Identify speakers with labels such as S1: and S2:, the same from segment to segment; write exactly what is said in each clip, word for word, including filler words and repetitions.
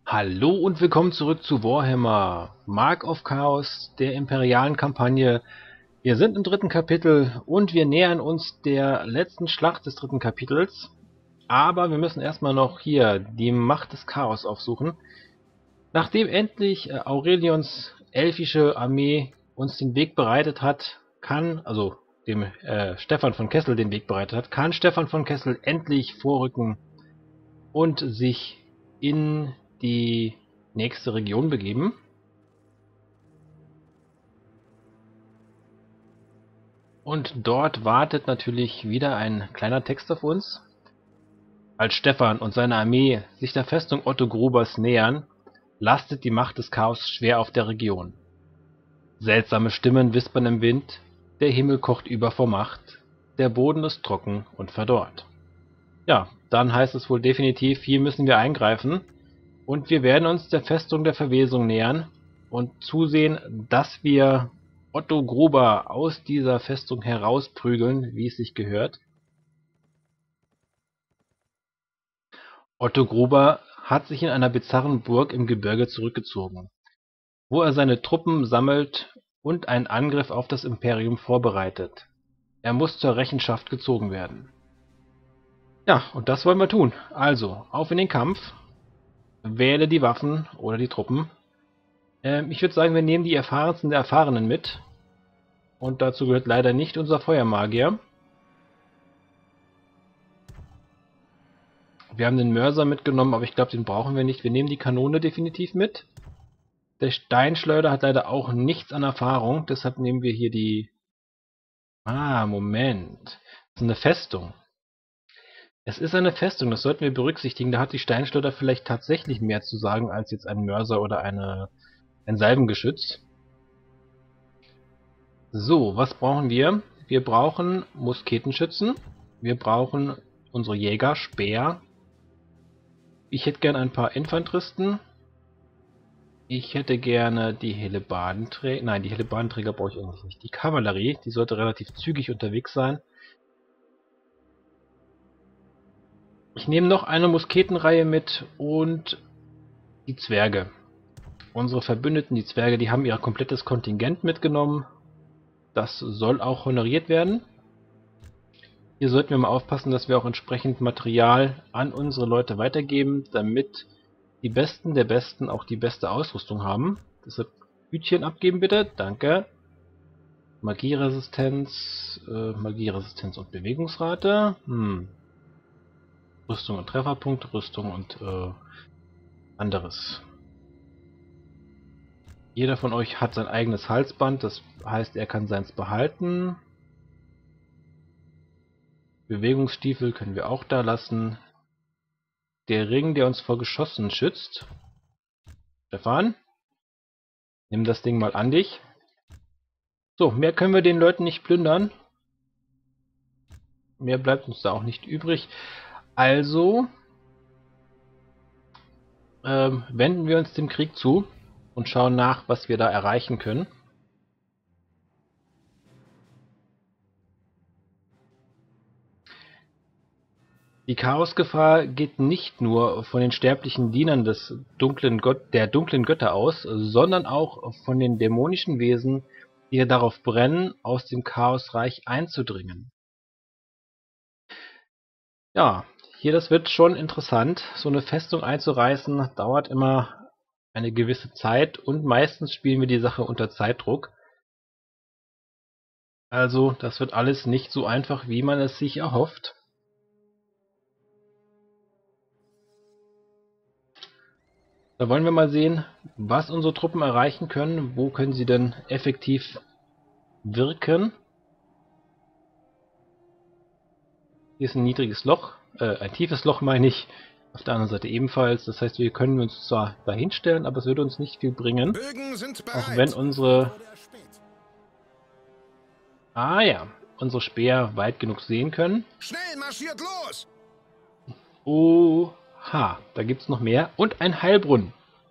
S1: Hallo und willkommen zurück zu Warhammer Mark of Chaos, der imperialen Kampagne. Wir sind im dritten Kapitel und wir nähern uns der letzten Schlacht des dritten Kapitels. Aber wir müssen erstmal noch hier die Macht des Chaos aufsuchen. Nachdem endlich äh, Aurelions elfische Armee uns den Weg bereitet hat, kann, also dem äh, Stefan von Kessel den Weg bereitet hat, kann Stefan von Kessel endlich vorrücken und sich in die nächste Region begeben. Und dort wartet natürlich wieder ein kleiner Text auf uns. Als Stefan und seine Armee sich der Festung Otto Grubers nähern, lastet die Macht des Chaos schwer auf der Region. Seltsame Stimmen wispern im Wind, der Himmel kocht über vor Macht, der Boden ist trocken und verdorrt. Ja, dann heißt es wohl definitiv, hier müssen wir eingreifen und wir werden uns der Festung der Verwesung nähern und zusehen, dass wir Otto Gruber aus dieser Festung herausprügeln, wie es sich gehört. Otto Gruber hat sich in einer bizarren Burg im Gebirge zurückgezogen, wo er seine Truppen sammelt und einen Angriff auf das Imperium vorbereitet. Er muss zur Rechenschaft gezogen werden. Ja, und das wollen wir tun. Also, auf in den Kampf. Wähle die Waffen oder die Truppen. Ähm, ich würde sagen, wir nehmen die Erfahrensten der Erfahrenen mit. Und dazu gehört leider nicht unser Feuermagier. Wir haben den Mörser mitgenommen, aber ich glaube, den brauchen wir nicht. Wir nehmen die Kanone definitiv mit. Der Steinschleuder hat leider auch nichts an Erfahrung, deshalb nehmen wir hier die... Ah, Moment. Das ist eine Festung. Es ist eine Festung, das sollten wir berücksichtigen. Da hat die Steinschleuder vielleicht tatsächlich mehr zu sagen als jetzt ein Mörser oder eine, ein Salbengeschütz. So, was brauchen wir? Wir brauchen Musketenschützen. Wir brauchen unsere Jäger, Speer. Ich hätte gern ein paar Infanteristen. Ich hätte gerne die Hellebardenträger. Nein, die Hellebardenträger brauche ich eigentlich nicht. Die Kavallerie, die sollte relativ zügig unterwegs sein. Ich nehme noch eine Musketenreihe mit und die Zwerge. Unsere Verbündeten, die Zwerge, die haben ihr komplettes Kontingent mitgenommen. Das soll auch honoriert werden. Hier sollten wir mal aufpassen, dass wir auch entsprechend Material an unsere Leute weitergeben, damit die Besten der Besten auch die beste Ausrüstung haben. Deshalb Hütchen abgeben bitte, danke. Magieresistenz, äh, Magieresistenz und Bewegungsrate. Hm. Rüstung und Trefferpunkt, Rüstung und äh, anderes. Jeder von euch hat sein eigenes Halsband, das heißt, er kann seins behalten. Bewegungsstiefel können wir auch da lassen. Der Ring, der uns vor Geschossen schützt. Stefan, nimm das Ding mal an dich. So, mehr können wir den Leuten nicht plündern. Mehr bleibt uns da auch nicht übrig. Also ähm, wenden wir uns dem Krieg zu und schauen nach, was wir da erreichen können. Die Chaosgefahr geht nicht nur von den sterblichen Dienern des dunklen Gott, der dunklen Götter aus, sondern auch von den dämonischen Wesen, die darauf brennen, aus dem Chaosreich einzudringen. Ja, hier, das wird schon interessant. So eine Festung einzureißen dauert immer eine gewisse Zeit und meistens spielen wir die Sache unter Zeitdruck. Also, das wird alles nicht so einfach, wie man es sich erhofft. Da wollen wir mal sehen, was unsere Truppen erreichen können. Wo können sie denn effektiv wirken? Hier ist ein niedriges Loch, äh, ein tiefes Loch meine ich. Auf der anderen Seite ebenfalls. Das heißt, wir können uns zwar dahin stellen, aber es würde uns nicht viel bringen.
S2: Bögen sind
S1: Auch wenn
S2: bereit.
S1: unsere... Ah ja, unsere Speer weit genug sehen können.
S2: Schnell marschiert los!
S1: Oha, da gibt's noch mehr. Und ein Heilbrunnen.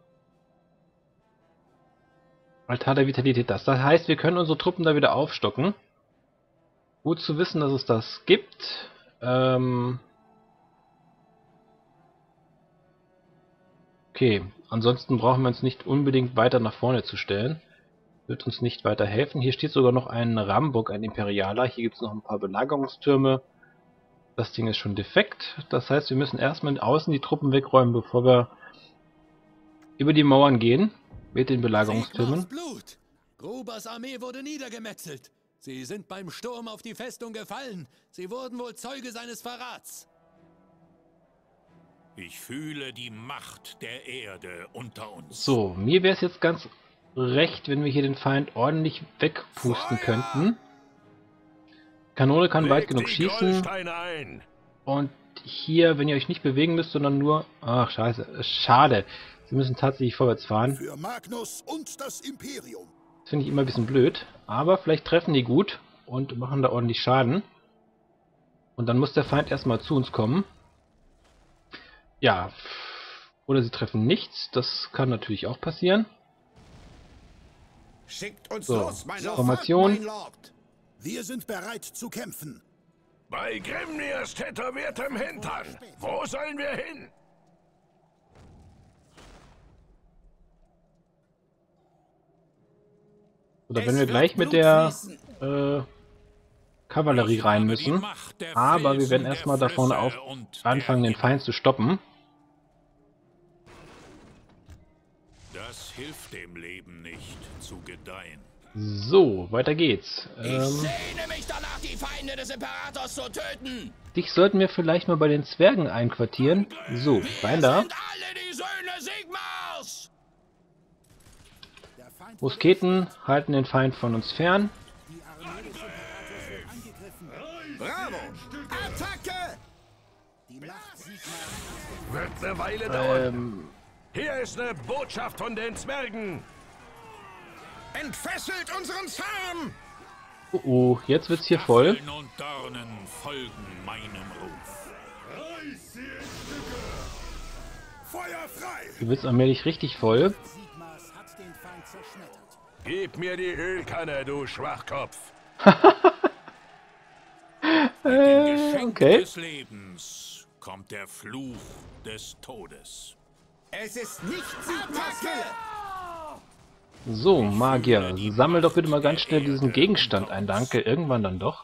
S1: Altar der Vitalität. Das heißt, wir können unsere Truppen da wieder aufstocken. Gut zu wissen, dass es das gibt. Ähm, Okay, ansonsten brauchen wir uns nicht unbedingt weiter nach vorne zu stellen. Wird uns nicht weiter helfen. Hier steht sogar noch ein Rambock, ein Imperialer. Hier gibt es noch ein paar Belagerungstürme. Das Ding ist schon defekt. Das heißt, wir müssen erstmal außen die Truppen wegräumen, bevor wir über die Mauern gehen. Mit den Belagerungstürmen.
S3: Blut. Grubers Armee wurde niedergemetzelt. Sie sind beim Sturm auf die Festung gefallen. Sie wurden wohl Zeuge seines Verrats.
S4: Ich fühle die Macht der Erde unter uns.
S1: So, mir wäre es jetzt ganz recht, wenn wir hier den Feind ordentlich wegpusten könnten. Kanone kann weit genug schießen. Und hier, wenn ihr euch nicht bewegen müsst, sondern nur... Ach, scheiße. Schade. Sie müssen tatsächlich vorwärts fahren.
S2: Für Magnus und das Imperium.
S1: Das finde ich immer ein bisschen blöd. Aber vielleicht treffen die gut und machen da ordentlich Schaden. Und dann muss der Feind erstmal zu uns kommen. Ja. Oder sie treffen nichts. Das kann natürlich auch passieren.
S2: Schickt uns
S1: So,
S2: los, mein
S1: Formation.
S2: Lord, mein Lord. Wir sind bereit zu kämpfen.
S4: Bei Grimnirs tätowiertem Hintern. Wo sollen wir hin?
S1: Oder wenn wir gleich mit der äh, Kavallerie rein müssen. Aber wir werden erstmal davon auf anfangen, den Feind zu stoppen.
S4: Das hilft dem Leben nicht zu gedeihen.
S1: So, weiter geht's. Ähm,
S3: Ich sehne mich danach, die Feinde des Imperators zu töten.
S1: dich sollten wir vielleicht mal bei den Zwergen einquartieren. So, rein da.
S3: Wir sind alle die Söhne Sigmars.
S1: Musketen halten den Feind von uns fern.
S2: Bravo! Attacke!
S4: Wird eine Weile dauern.
S1: Ähm,
S4: Hier ist eine Botschaft von den Zwergen.
S2: Entfesselt unseren Zahn!
S1: oh, oh, jetzt wird's hier voll.
S4: Stacheln und Dornen folgen meinem Ruf.
S2: Feuer frei!
S1: Hier wird's allmählich richtig voll.
S4: Gib mir die Ölkanne, du Schwachkopf.
S1: Äh,
S4: Geschenk
S1: okay.
S4: des Lebens kommt der Fluch des Todes.
S2: Es ist nicht Sigmars Wille!
S1: So, Magier, sammel doch bitte mal ganz schnell diesen Gegenstand ein, danke. Irgendwann dann doch.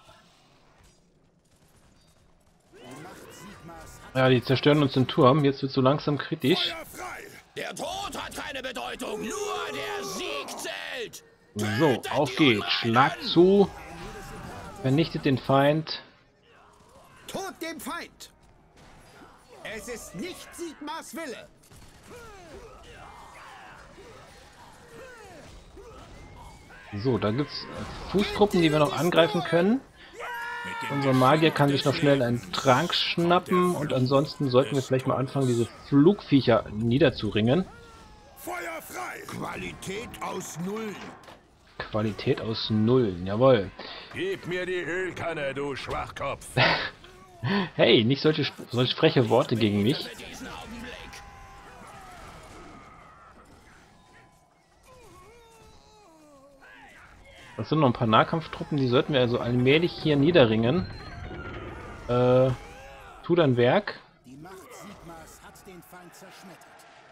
S1: Ja, die zerstören uns den Turm. Jetzt wird so langsam kritisch.
S2: Feuer frei!
S3: Der Tod hat keine Bedeutung, nur der Sieg zählt.
S1: So, auf geht's. Schlag zu. Vernichtet den Feind.
S2: Tod dem Feind! Es ist nicht Sigmars Wille!
S1: So, da gibt's Fußtruppen, die wir noch angreifen können. Unser Magier kann sich noch schnell einen Trank schnappen und ansonsten sollten wir vielleicht mal anfangen, diese Flugviecher niederzuringen.
S2: Feuer frei! Qualität aus Null!
S1: Qualität aus Nullen, jawohl.
S4: Gib mir die Ölkanne, du Schwachkopf.
S1: Hey, nicht solche, solche freche Worte gegen mich.
S3: Für diesen Augenblick.
S1: Das sind noch ein paar Nahkampftruppen, die sollten wir also allmählich hier niederringen. Äh, tu dein Werk.
S5: Die Macht Sigmars hat den Feind zerschmettert.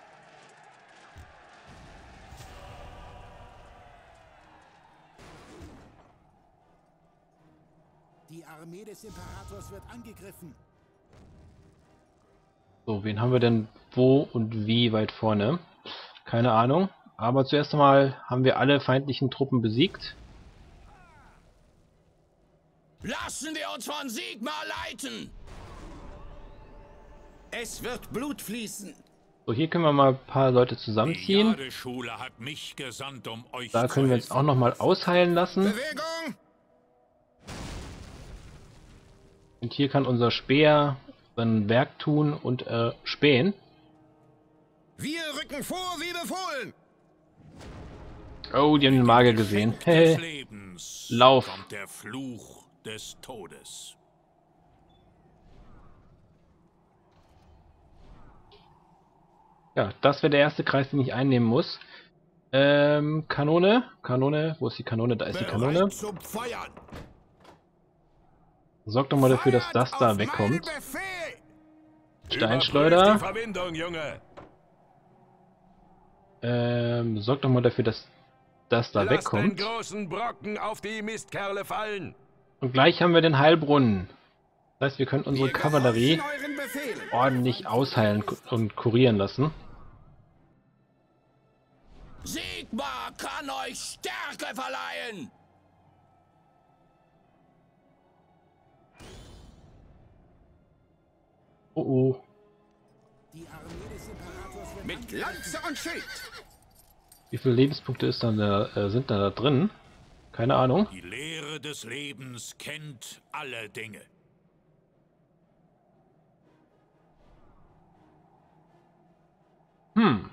S5: Die Armee des Imperators wird angegriffen.
S1: So, wen haben wir denn wo und wie weit vorne? Keine Ahnung. Aber zuerst einmal haben wir alle feindlichen Truppen besiegt.
S3: Lassen wir uns von Sigmar leiten.
S2: Es wird Blut fließen!
S1: So, hier können wir mal ein paar Leute
S4: Die
S1: zusammenziehen.
S4: Jadeschule hat mich gesandt, um euch
S1: Da
S4: zu
S1: können wir uns
S4: helfen.
S1: auch nochmal ausheilen lassen.
S2: Bewegung!
S1: Und hier kann unser Speer sein Werk tun und äh, spähen.
S2: Wir rücken vor, wie befohlen!
S1: Oh, die haben den Magier gesehen.
S4: Des
S1: Hehe.
S4: Lebens
S1: Lauf.
S4: kommt der Fluch des Todes.
S1: Ja, das wäre der erste Kreis, den ich einnehmen muss. Ähm, Kanone. Kanone. Wo ist die Kanone? Da ist die Kanone.
S2: Bereit zum Feuern!
S1: Sorgt doch mal dafür, dass das da
S2: Auf
S1: wegkommt.
S2: meinen Befehl!
S4: Überprüft die
S1: Steinschleuder.
S4: Verbindung, Junge.
S1: Ähm, sorgt doch mal dafür, dass das da
S4: Lass den
S1: wegkommt.
S4: großen Brocken auf die Mistkerle fallen.
S1: Und gleich haben wir den Heilbrunnen. Das heißt, wir können unsere
S5: Wir
S1: Kavallerie
S5: gehorchen euren Befehlen.
S1: ordentlich ausheilen und kurieren lassen.
S3: Sigmar kann euch Stärke verleihen!
S1: Oh oh.
S5: Die Armee des Imperators wird
S3: Mit Lanze und Schild!
S1: Wie viele Lebenspunkte ist dann da, äh, sind da, da drin? Keine Ahnung.
S3: Die Lehre des Lebens kennt alle Dinge.
S1: Hm.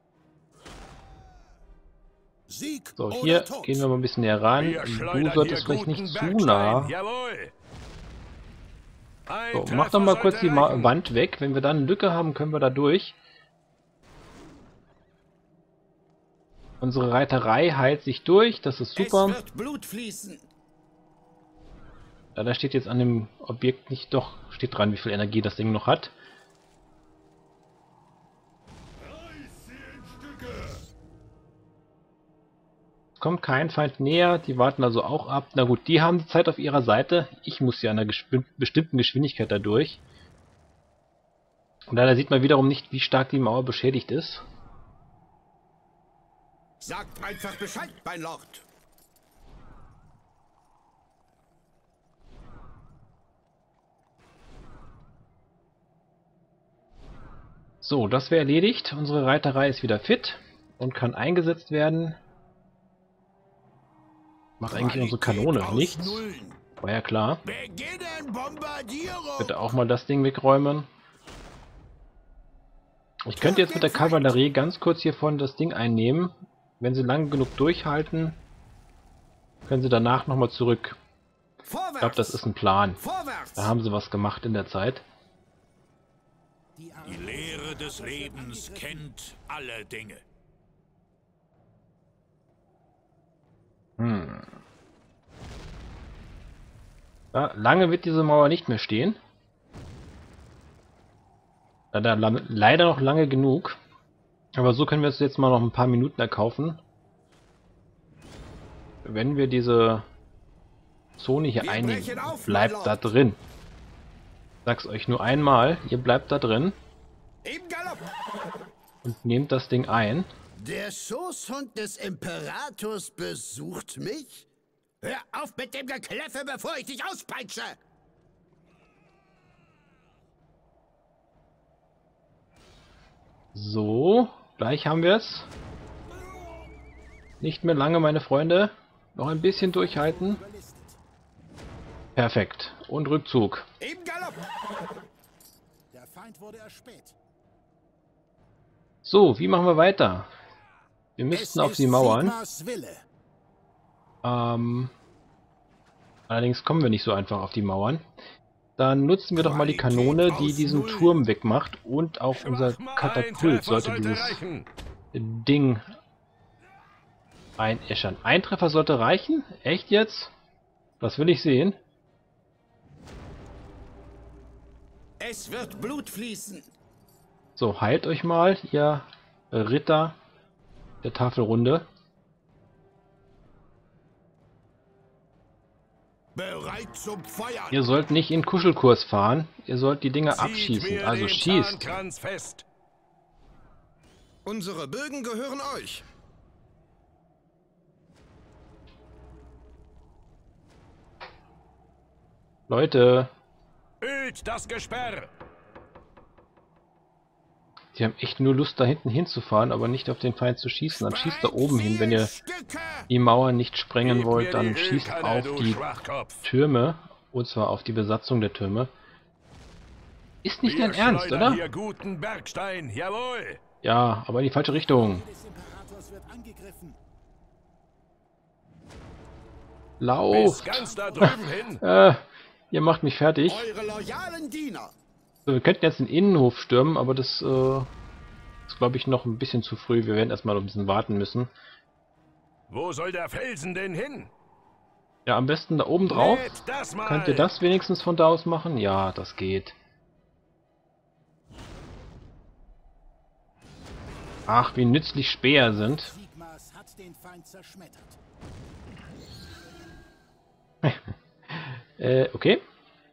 S5: Sieg
S1: So,
S5: oder
S1: hier
S5: Tod.
S1: gehen wir mal ein bisschen näher ran.
S4: Wir
S1: Du
S4: schleudern
S1: solltest
S4: hier
S1: vielleicht nicht
S4: guten
S1: zu
S4: Bergstein.
S1: nah.
S4: Jawohl. Ein
S1: So,
S4: Treffer
S1: mach doch mal kurz
S4: sollte
S1: die Ma
S4: reichen.
S1: Wand weg. Wenn wir dann eine Lücke haben, können wir da durch. Unsere Reiterei heilt sich durch. Das ist super.
S5: Es wird Blut fließen.
S1: Ja, da steht jetzt an dem Objekt nicht, doch, steht dran, wie viel Energie das Ding noch hat. Es kommt kein Feind näher, die warten also auch ab. Na gut, die haben die Zeit auf ihrer Seite. Ich muss ja an einer gesp- bestimmten Geschwindigkeit dadurch. Und leider sieht man wiederum nicht, wie stark die Mauer beschädigt ist.
S5: Sagt einfach Bescheid, mein Lord.
S1: So, das wäre erledigt. Unsere Reiterei ist wieder fit und kann eingesetzt werden. Macht eigentlich unsere Kanone nichts.
S5: Nullen.
S1: War ja klar.
S5: Beginnen Bombardierung.
S1: Bitte auch mal das Ding wegräumen. Ich könnte jetzt mit der Kavallerie ganz kurz hier vorne das Ding einnehmen. Wenn sie lang genug durchhalten, können sie danach nochmal zurück.
S5: Vorwärts.
S1: Ich glaube, das ist ein Plan.
S5: Vorwärts.
S1: Da haben sie was gemacht in der Zeit.
S5: Die Armee
S3: Die Lehre des Lebens kennt alle Dinge.
S1: Hm. Ja, lange wird diese Mauer nicht mehr stehen. Leider, leider noch lange genug. Aber so können wir es jetzt mal noch ein paar Minuten erkaufen. Wenn wir diese Zone hier
S5: Wir
S1: einnehmen,
S5: brechen auf,
S1: bleibt
S5: mein
S1: da
S5: Lord.
S1: drin. Ich sag's euch nur einmal, ihr bleibt da drin
S5: im Galopp.
S1: und nehmt das Ding ein.
S5: Der Schoßhund des Imperators besucht mich? Hör auf mit dem Gekläffe, bevor ich dich auspeitsche!
S1: So, gleich haben wir es. Nicht mehr lange, meine Freunde. Noch ein bisschen durchhalten. Perfekt. Und Rückzug.
S5: Im Galopp! Der Feind wurde erspäht.
S1: So, wie machen wir weiter? Wir müssten auf die Mauern.
S5: Sigmars Wille.
S1: Ähm, allerdings kommen wir nicht so einfach auf die Mauern. Dann nutzen wir doch mal die Kanone, die diesen Turm wegmacht. Und auch unser
S4: Schwach, ein
S1: Katapult
S4: Treffer
S1: sollte
S4: sollte
S1: dieses
S4: reichen.
S1: Ding einäschern. Ein Treffer sollte reichen? Echt jetzt? Das will ich sehen.
S5: Es wird Blut fließen.
S1: So, heilt euch mal, ihr Ritter der Tafelrunde.
S2: Bereit zum Feuern.
S1: Ihr sollt nicht in Kuschelkurs fahren. Ihr sollt die Dinger
S4: Zieht
S1: abschießen.
S4: mir
S1: Also
S4: den
S1: schießt.
S4: Zahnkranz fest.
S2: Unsere Bögen gehören euch.
S1: Leute,
S4: Ölt das Gesperr.
S1: die haben echt nur Lust, da hinten hinzufahren, aber nicht auf den Feind zu schießen. Dann schießt da oben hin. Wenn ihr
S2: Stücke.
S1: die Mauern nicht sprengen
S4: Gib
S1: wollt,
S4: mir
S1: dann
S4: die
S1: schießt
S4: Ölkanne,
S1: auf
S4: du
S1: die
S4: Schwachkopf.
S1: Türme. Und zwar auf die Besatzung der Türme. Ist nicht
S4: Wir
S1: dein Ernst,
S4: schleudern
S1: oder?
S4: hier guten Bergstein, jawohl.
S1: Ja, aber in die falsche Richtung.
S5: Des Imperators wird angegriffen.
S1: Lauf!
S4: Bis ganz da drüben hin.
S1: Äh, ihr macht mich fertig.
S5: Eure loyalen Diener.
S1: So, wir könnten jetzt den Innenhof stürmen, aber das äh, ist, glaube ich, noch ein bisschen zu früh. Wir werden erstmal noch ein bisschen warten müssen.
S4: Wo soll der Felsen denn hin?
S1: Ja, am besten da oben drauf.
S4: Lädt das mal.
S1: Könnt ihr das wenigstens von da aus machen? Ja, das geht. Ach, wie nützlich Speer sind.
S5: Sigmas hat den Feind zerschmettert.
S1: äh, okay.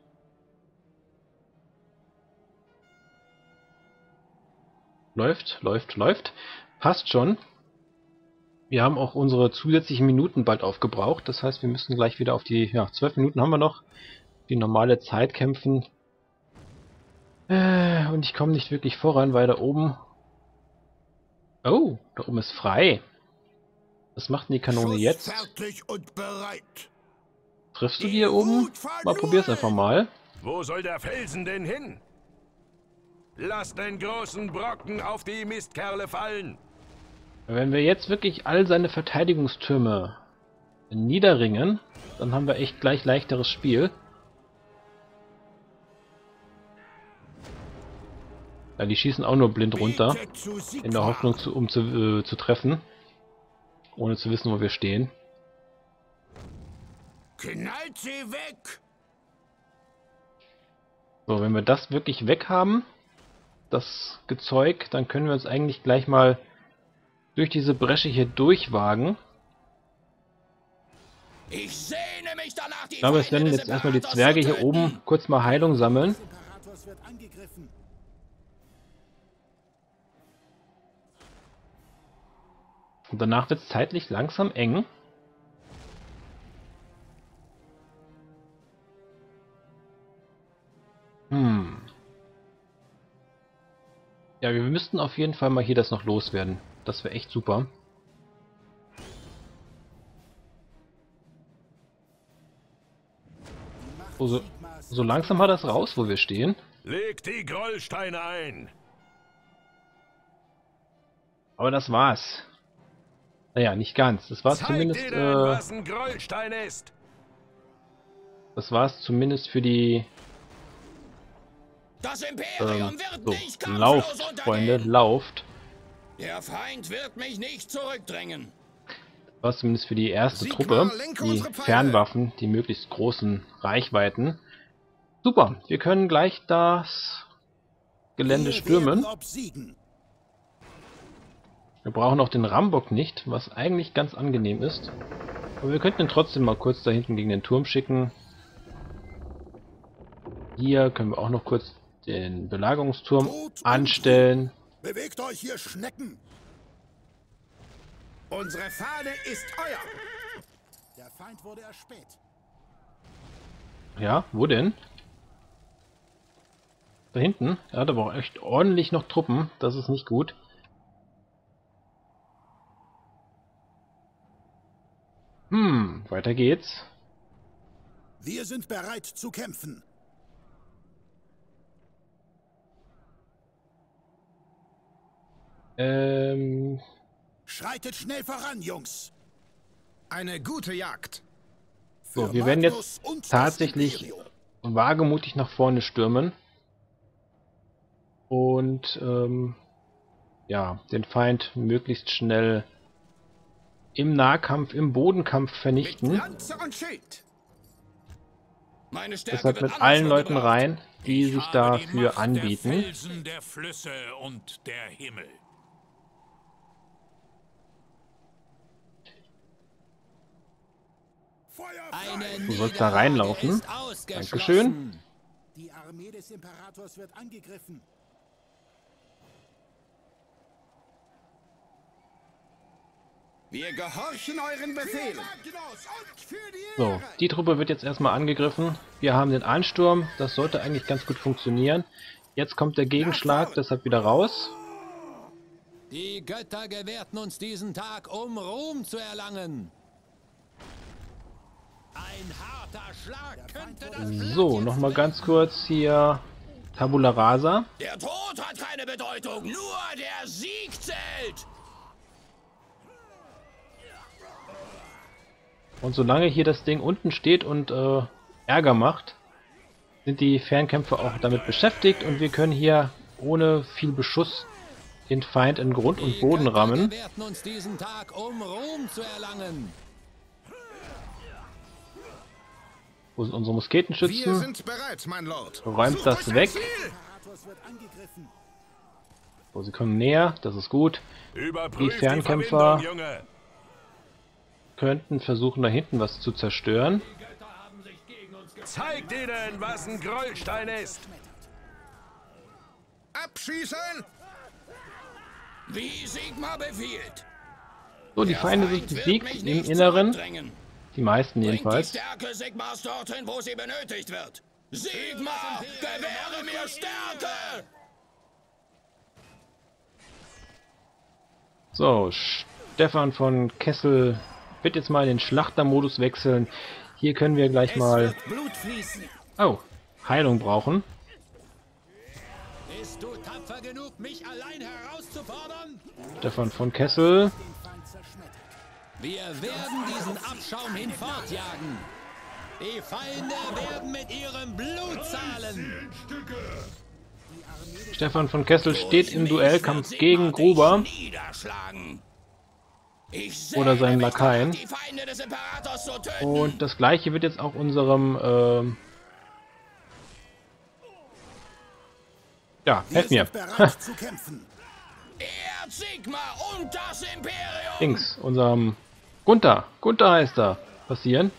S1: Läuft, läuft, läuft. Passt schon. Wir haben auch unsere zusätzlichen Minuten bald aufgebraucht. Das heißt, wir müssen gleich wieder auf die... Ja, zwölf Minuten haben wir noch. Die normale Zeit kämpfen. Äh, und ich komme nicht wirklich voran, weil da oben... Oh, da oben ist frei. Was macht denn die Kanone
S2: Schuss
S1: jetzt?
S2: fertig und bereit.
S1: Triffst du die hier oben? Mal probier's einfach mal.
S4: Wo soll der Felsen denn hin? Lass den großen Brocken auf die Mistkerle fallen.
S1: Wenn wir jetzt wirklich all seine Verteidigungstürme niederringen, dann haben wir echt gleich leichteres Spiel. Ja, die schießen auch nur blind runter, in der Hoffnung, zu, um zu, äh, zu treffen, ohne zu wissen, wo wir stehen.
S2: Knallt sie weg!
S1: So, wenn wir das wirklich weg haben, das Gezeug, dann können wir uns eigentlich gleich mal durch diese Bresche hier durchwagen.
S3: Ich sehne mich danach, die
S1: Ich glaube, es
S3: Feinde
S1: werden
S3: des
S1: jetzt erstmal die
S3: Imperators
S1: Zwerge
S3: zu
S1: hier
S3: töten.
S1: oben kurz mal Heilung sammeln.
S5: Des Imperators wird angegriffen.
S1: Und danach wird es zeitlich langsam eng. Hm. Ja, wir müssten auf jeden Fall mal hier das noch loswerden. Das wäre echt super. So, so, so langsam hat das raus, wo wir stehen.
S4: Leg die Grollsteine ein.
S1: Aber das war's. Naja, nicht ganz. Das war's
S4: Zeig
S1: zumindest.
S4: denen,
S1: Äh,
S4: was ein Grollstein ist.
S1: das war's zumindest für die.
S3: Das Imperium
S1: Ähm,
S3: wird
S1: so,
S3: nicht kampflos
S1: lauft, Freunde,
S3: untergehen.
S1: lauft.
S3: Der Feind wird mich nicht zurückdrängen.
S1: Das war's zumindest für die erste
S2: Sigmar,
S1: Truppe.
S2: lenke
S1: Die
S2: unsere Pfeile.
S1: Fernwaffen, die möglichst großen Reichweiten. Super, wir können gleich das Gelände
S5: Wir
S1: stürmen.
S5: werden obsiegen.
S1: Wir brauchen auch den Rambock nicht, was eigentlich ganz angenehm ist. Aber wir könnten ihn trotzdem mal kurz da hinten gegen den Turm schicken. Hier können wir auch noch kurz den Belagerungsturm
S2: Tod und
S1: anstellen.
S2: Bewegt euch, ihr Schnecken! Unsere Fahne ist euer!
S5: Der Feind wurde erspäht.
S1: Ja, wo denn? Da hinten. Er hat aber auch echt ordentlich noch Truppen. Das ist nicht gut. Hm, weiter geht's.
S5: Wir sind bereit zu kämpfen.
S1: Ähm,
S5: Schreitet schnell voran, Jungs.
S2: Eine gute Jagd!
S1: so,
S5: Für
S1: wir werden
S5: Magnus
S1: jetzt
S5: und das
S1: tatsächlich
S5: Imperium.
S1: wagemutig nach vorne stürmen. Und, ähm, ja, den Feind möglichst schnell im Nahkampf, im Bodenkampf
S2: Mit
S1: vernichten.
S2: Lanze und Schild!
S3: Meine Stärke
S1: Deshalb
S3: wird
S1: mit
S3: anders
S1: allen Leuten
S3: gebraucht.
S1: rein, die
S6: Ich
S1: sich
S6: habe die
S1: dafür
S6: Macht
S1: anbieten.
S6: Der Felsen, der Flüsse und der Himmel.
S2: Feuer
S3: Eine
S2: frei!
S1: Du sollst da reinlaufen.
S3: Niederlage ist ausgeschlossen.
S1: Dankeschön.
S5: Die Armee des Imperators wird angegriffen.
S2: Wir gehorchen euren Befehlen!
S5: Magnus und für die
S1: So,
S5: Ehre.
S1: die Truppe wird jetzt erstmal angegriffen. Wir haben den Ansturm, das sollte eigentlich ganz gut funktionieren. Jetzt kommt der Gegenschlag, deshalb wieder raus.
S3: Die Götter gewährten uns diesen Tag, um Ruhm zu erlangen. Ein harter Schlag könnte das
S1: So,
S3: Blatt
S1: nochmal
S3: jetzt
S1: ganz kurz hier Tabula Rasa.
S3: Der Tod hat keine Bedeutung, nur der Sieg zählt.
S1: Und solange hier das Ding unten steht und äh, Ärger macht, sind die Fernkämpfer auch damit beschäftigt und wir können hier ohne viel Beschuss den Feind in Grund und
S3: Die
S1: Boden
S3: Götter
S1: rammen.
S3: gewährten uns diesen Tag, um Ruhm zu erlangen.
S1: Wo sind unsere
S2: Wir
S1: Musketenschützen?
S2: sind bereit, mein Lord!
S1: Räumt
S2: Sucht
S1: das
S2: euch ein
S1: weg.
S2: Ziel.
S5: Imperators wird angegriffen.
S1: So, sie kommen näher, das ist gut.
S4: Überprüf
S1: Die Fernkämpfer
S4: Verbindung, Junge.
S1: könnten versuchen, da hinten was zu zerstören.
S4: Zeigt ihnen, was ein Grollstein ist.
S2: Abschießen!
S5: Wie Sigmar befiehlt.
S1: So, die Feinde sind besiegt im Inneren. Die meisten jedenfalls.
S5: Die Stärke Sigmars dorthin, wo sie benötigt wird. Sigmar, gewähre mir Stärke!
S1: So, Stefan von Kessel wird jetzt mal in den Schlachtermodus wechseln. Hier können wir gleich mal
S5: Blut fließen.
S1: oh, Heilung brauchen.
S3: Bist du tapfer genug, mich allein herauszufordern?
S1: Stefan von Kessel.
S3: Wir werden diesen Abschaum hinfortjagen. Die Feinde werden mit ihrem Blut zahlen.
S1: Stefan von Kessel steht im Duellkampf gegen Gruber oder seinen Lakaien. Und das gleiche wird jetzt auch unserem ähm ja, helft mir. Links, unserem Gunther. Gunther heißt er. Passieren.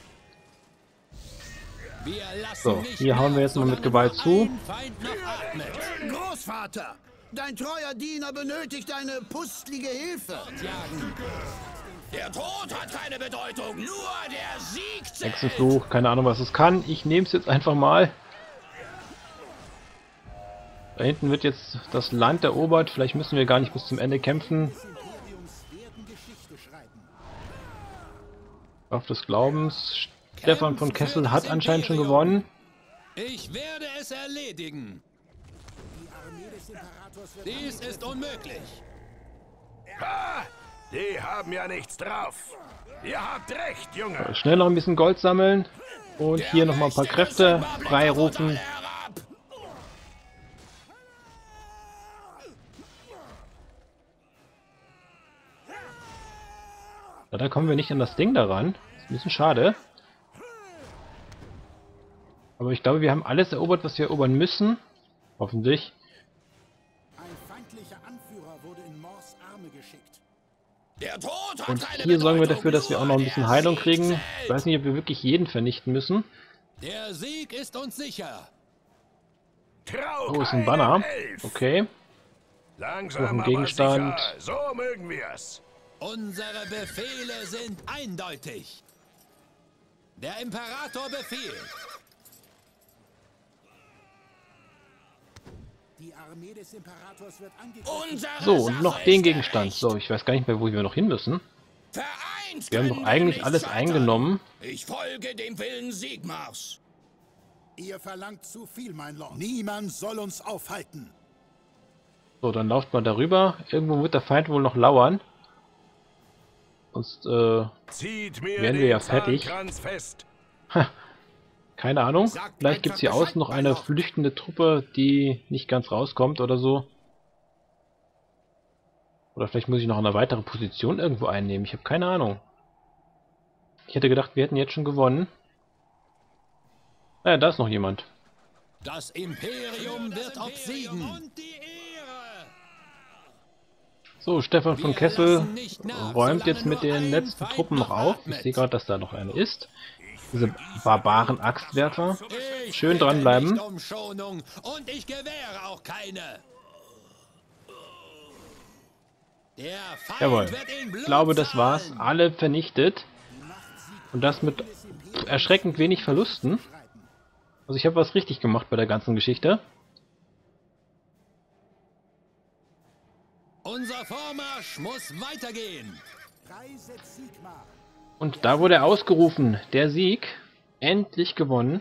S1: So, hier hauen wir jetzt mal mit Gewalt zu.
S5: Großvater, dein treuer Diener benötigt eine pustlige Hilfe. Der Tod hat keine Bedeutung, nur der Sieg zählt.
S1: Hexenfluch, keine Ahnung, was es kann. Ich nehme es jetzt einfach mal. Da hinten wird jetzt das Land erobert. Vielleicht müssen wir gar nicht bis zum Ende kämpfen. Auf des Glaubens. Stefan von Kessel hat anscheinend schon gewonnen.
S3: Ich werde es erledigen. Dies ist unmöglich.
S4: Ha! Die haben ja nichts drauf. Ihr habt recht, Junge.
S1: Schnell noch ein bisschen Gold sammeln. Und hier noch mal ein paar Kräfte freirufen. Ja, da kommen wir nicht an das Ding daran. Das ist ein bisschen schade. Aber ich glaube, wir haben alles erobert, was wir erobern müssen. Hoffentlich.
S5: Ein feindlicher Anführer wurde in Mors Arme geschickt. Der Tod hat
S1: Und
S5: keine
S1: hier sorgen wir
S5: Bedeutung,
S1: dafür, dass wir auch noch ein bisschen
S5: nur
S1: Heilung
S5: der
S1: kriegen.
S5: Sieg
S1: Ich weiß nicht, ob wir wirklich jeden vernichten müssen.
S3: Der Sieg ist uns sicher.
S4: Trau
S1: Oh, ist ein Banner.
S4: Elf.
S1: Okay.
S4: Langsam,
S1: Noch ein
S4: aber
S1: Gegenstand.
S4: sicher. So mögen wir's.
S3: Unsere Befehle sind eindeutig. Der Imperator befiehlt.
S5: Die Armee des Imperators wird angegriffen.
S1: So, und noch den Gegenstand. So, ich weiß gar nicht mehr, wo wir noch hin müssen. Wir haben doch eigentlich alles eingenommen.
S5: Ich folge dem Willen Sigmars. Ihr verlangt zu viel, mein Lord. Niemand soll uns aufhalten.
S1: So, dann lauft mal darüber. Irgendwo wird der Feind wohl noch lauern. Sonst äh,
S4: Zieht mir
S1: werden wir
S4: den
S1: ja fertig.
S4: Zahnkranz fest.
S1: Keine Ahnung. Vielleicht gibt es hier außen noch eine flüchtende Truppe, die nicht ganz rauskommt oder so. Oder vielleicht muss ich noch eine weitere Position irgendwo einnehmen. Ich habe keine Ahnung. Ich hätte gedacht, wir hätten jetzt schon gewonnen. Naja, da ist noch jemand.
S3: Das Imperium wird obsiegen.
S1: So, Stefan von Kessel räumt jetzt mit den letzten Truppen noch auf. Ich sehe gerade, dass da noch eine ist. Diese barbaren Axtwerfer. Schön dranbleiben.
S3: Um Schonung und ich gewähre auch keine. Der Feind
S1: Jawohl.
S3: wird in Blut
S1: Ich glaube, das war's.
S3: zahlen.
S1: Alle vernichtet. Und das mit erschreckend wenig Verlusten. Also ich habe was richtig gemacht bei der ganzen Geschichte.
S3: Unser Vormarsch muss weitergehen.
S1: Und da wurde er ausgerufen. Der Sieg. Endlich gewonnen.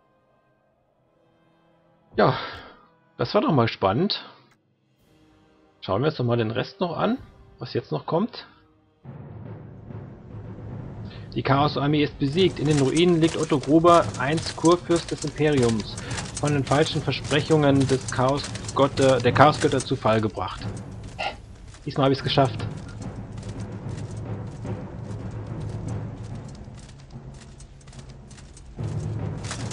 S1: Ja, das war doch mal spannend. Schauen wir uns doch mal den Rest noch an, was jetzt noch kommt. Die Chaosarmee ist besiegt. In den Ruinen liegt Otto Gruber, einst Kurfürst des Imperiums, von den falschen Versprechungen des Chaosgötter, der Chaosgötter zu Fall gebracht. Diesmal habe ich es geschafft.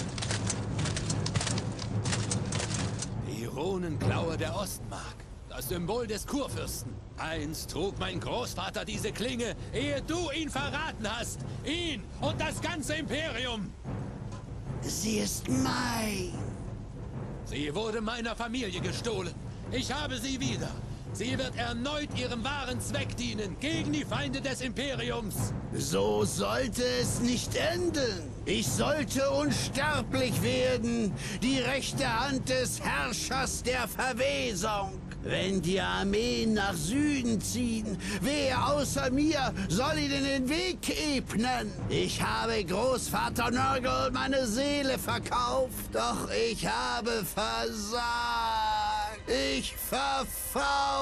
S3: Die Runenklaue der Ostmark. Das Symbol des Kurfürsten. Einst trug mein Großvater diese Klinge, ehe du ihn verraten hast. Ihn und das ganze Imperium.
S5: Sie ist mein.
S3: Sie wurde meiner Familie gestohlen. Ich habe sie wieder. Sie wird erneut ihrem wahren Zweck dienen, gegen die Feinde des Imperiums.
S5: So sollte es nicht enden. Ich sollte unsterblich werden, die rechte Hand des Herrschers der Verwesung. Wenn die Armeen nach Süden ziehen, wer außer mir soll ihnen den Weg ebnen? Ich habe Großvater Nörgel meine Seele verkauft, doch ich habe versagt. Ich verfaule.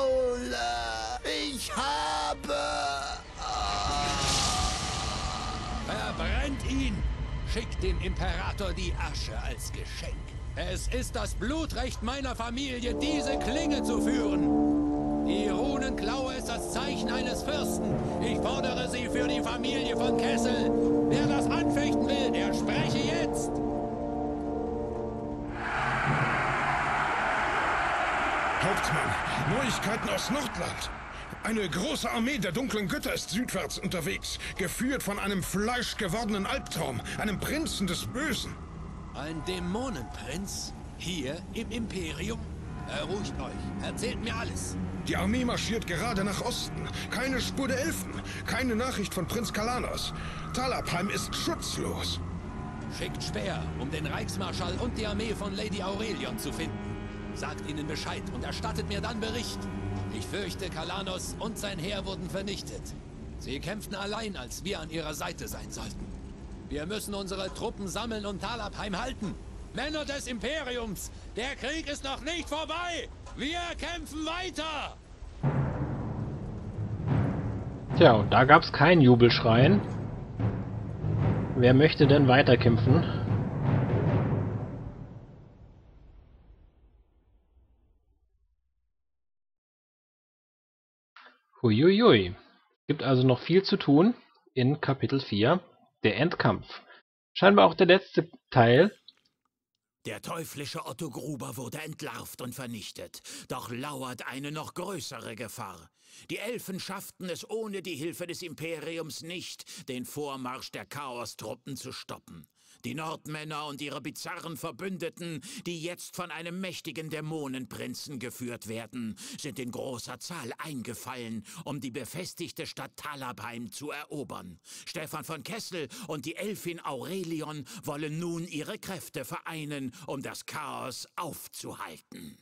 S5: Ich habe...
S3: Verbrennt ihn! Schickt dem Imperator die Asche als Geschenk. Es ist das Blutrecht meiner Familie, diese Klinge zu führen. Die Runenklaue ist das Zeichen eines Fürsten. Ich fordere sie für die Familie von Kessel. Wer das anfechten will, der spreche jetzt.
S2: Hauptmann, Neuigkeiten aus Nordland. Eine große Armee der dunklen Götter ist südwärts unterwegs, geführt von einem fleischgewordenen Albtraum, einem Prinzen des Bösen.
S3: Ein Dämonenprinz? Hier im Imperium? Beruhigt euch, erzählt mir alles.
S2: Die Armee marschiert gerade nach Osten. Keine Spur der Elfen, keine Nachricht von Prinz Kalanos. Talabheim ist schutzlos.
S3: Schickt Speer, um den Reichsmarschall und die Armee von Lady Aurelion zu finden. Sagt ihnen Bescheid und erstattet mir dann Bericht. Ich fürchte, Kalanos und sein Heer wurden vernichtet. Sie kämpften allein, als wir an ihrer Seite sein sollten. Wir müssen unsere Truppen sammeln und Talabheim halten. Männer des Imperiums, der Krieg ist noch nicht vorbei. Wir kämpfen weiter.
S1: Tja, und da gab's keinen Jubelschreien. Wer möchte denn weiterkämpfen? Huiuiui. Gibt also noch viel zu tun in Kapitel vier, der Endkampf. Scheinbar auch der letzte Teil.
S7: Der teuflische Otto Gruber wurde entlarvt und vernichtet. Doch lauert eine noch größere Gefahr. Die Elfen schafften es ohne die Hilfe des Imperiums nicht, den Vormarsch der Chaostruppen zu stoppen. Die Nordmänner und ihre bizarren Verbündeten, die jetzt von einem mächtigen Dämonenprinzen geführt werden, sind in großer Zahl eingefallen, um die befestigte Stadt Talabheim zu erobern. Stefan von Kessel und die Elfin Aurelion wollen nun ihre Kräfte vereinen, um das Chaos aufzuhalten.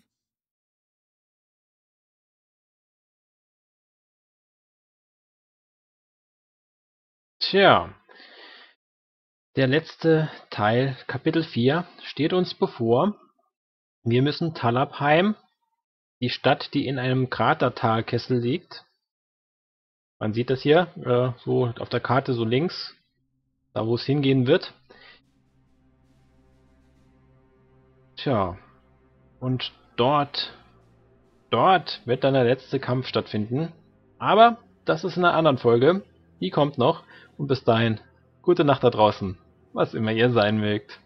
S1: Tja. Der letzte Teil, Kapitel vier, steht uns bevor. Wir müssen Talabheim, die Stadt, die in einem Kratertalkessel liegt. Man sieht das hier, äh, so auf der Karte so links, da wo es hingehen wird. Tja, und dort, dort wird dann der letzte Kampf stattfinden. Aber das ist in einer anderen Folge, die kommt noch. Und bis dahin, gute Nacht da draußen. Was immer ihr sein mögt.